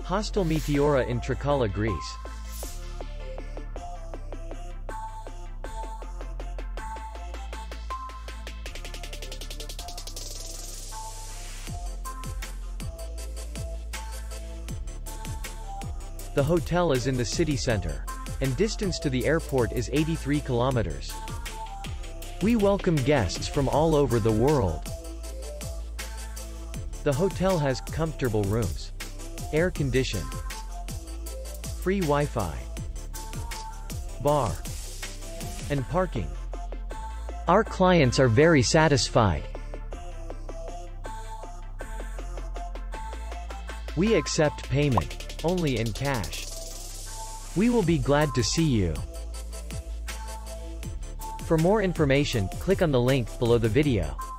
Hostel Meteora in Trikala, Greece. The hotel is in the city center, and distance to the airport is 83 kilometers. We welcome guests from all over the world. The hotel has comfortable rooms, air condition, free Wi-Fi, bar, and parking. Our clients are very satisfied. We accept payment only in cash. We will be glad to see you. For more information, click on the link below the video.